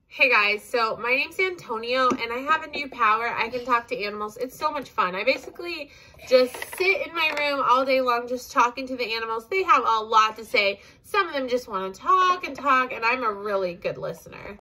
Hey guys, so my name's Antonio and I have a new power. I can talk to animals. It's so much fun. I basically just sit in my room all day long just talking to the animals. They have a lot to say. Some of them just want to talk and talk, and I'm a really good listener.